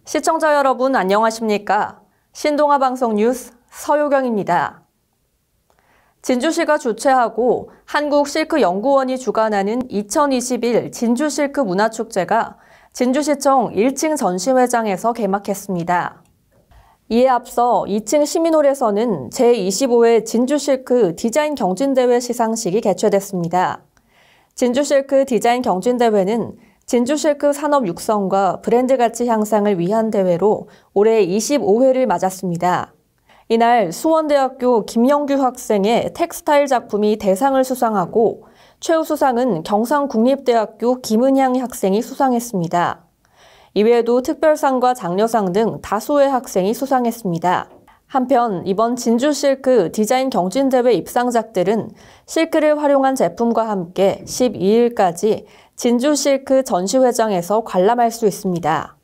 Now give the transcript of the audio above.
시청자 여러분 안녕하십니까? 신동아 방송 뉴스 서효경입니다. 진주시가 주최하고 한국실크연구원이 주관하는 2021 진주실크 문화축제가 진주시청 1층 전시회장에서 개막했습니다. 이에 앞서 2층 시민홀에서는 제25회 진주실크 디자인 경진대회 시상식이 개최됐습니다. 진주실크 디자인 경진대회는 진주실크 산업 육성과 브랜드 가치 향상을 위한 대회로 올해 25회를 맞았습니다. 이날 수원대학교 김영규 학생의 텍스타일 작품이 대상을 수상하고 최우수상은 경상국립대학교 김은향 학생이 수상했습니다. 이외에도 특별상과 장려상 등 다수의 학생이 수상했습니다. 한편 이번 진주실크 디자인 경진대회 입상작들은 실크를 활용한 제품과 함께 12일까지 진주실크 전시회장에서 관람할 수 있습니다.